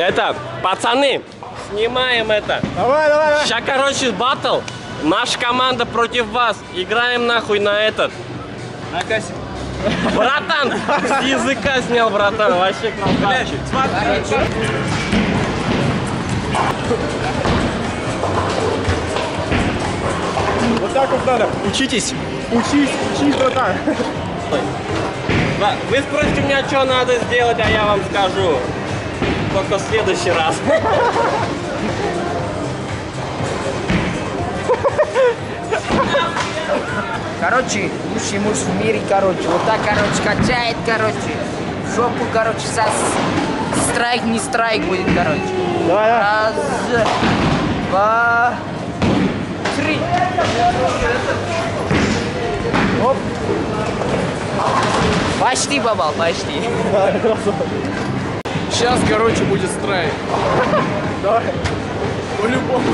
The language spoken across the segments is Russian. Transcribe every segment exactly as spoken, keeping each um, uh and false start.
Это, пацаны, снимаем это. Давай, давай, давай. Сейчас, короче, баттл. Наша команда против вас. Играем нахуй на этот. На кассе. Братан, с языка снял, братан. Вообще красавчик. Смотри. Вот так вот надо. Учитесь. Учись, учись, братан. Вы спросите у меня, что надо сделать, а я вам скажу. Только в следующий раз. Короче, лучший муж в мире, короче. Вот так, короче, качает, короче. Жопу, короче, сейчас страйк, не страйк будет, короче. Давай, давай. Раз, два, три. Оп. Почти, бабал, почти. Сейчас, короче, будет страйк. Давай. По-любому.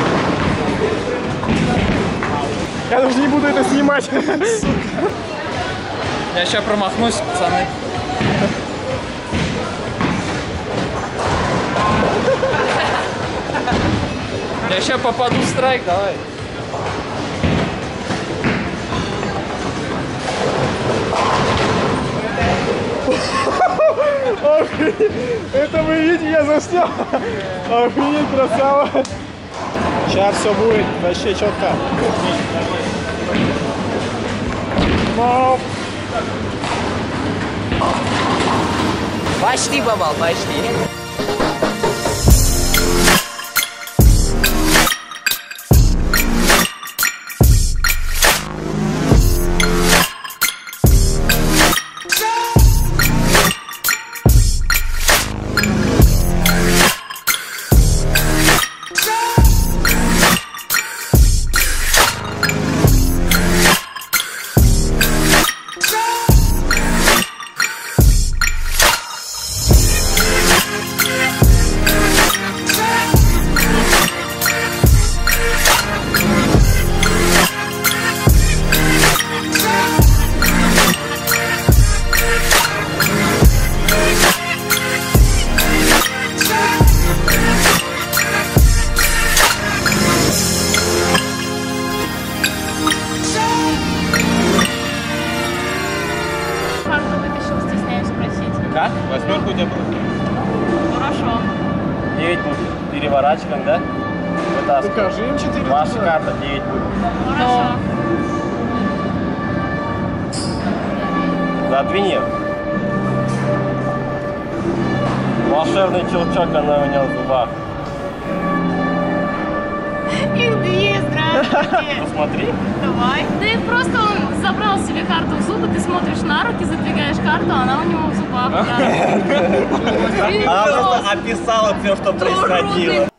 Я даже не буду это снимать. Я сейчас промахнусь, пацаны. Я сейчас попаду в страйк, давай. Охренеть. Это вы видите, я заснял. Охренеть, красава. Сейчас все будет вообще четко. Но... Почти, бабал, почти. Как? Восьмерку у тебя было? Хорошо. девять будет. Переворачиваем, да? Вытаскиваем. Покажи им четыре. Ваша карта девять будет. Хорошо. Задвинь. Волшебный челчок она у него в зубах. Их две, здравствуйте. Посмотри. Давай. Ты просто он забрал себе карту в зубы, ты смотришь на руки, задвигаешь карту, а она у него в зубах. Она просто описала все, что происходило.